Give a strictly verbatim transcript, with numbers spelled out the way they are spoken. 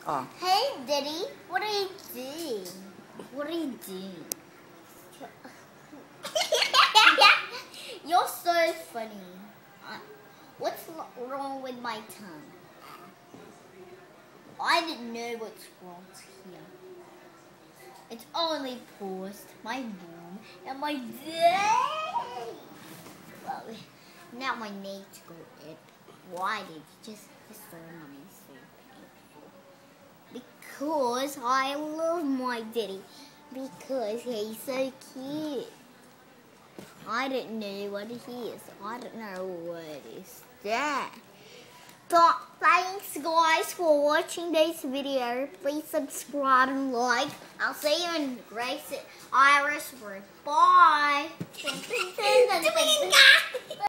Oh. Hey, Daddy, what are you doing? What are you doing? You're so funny. Uh, what's wrong with my tongue? I didn't know what's wrong here. It's only paused my mom and my dad. Well, now I need to go in. Why did you just disturb mommy so painful? Because I love my daddy. Because he's so cute. I didn't know what he is. I don't know what is that. But thanks guys for watching this video. Please subscribe and like. I'll see you in Grace Ira's word. Bye.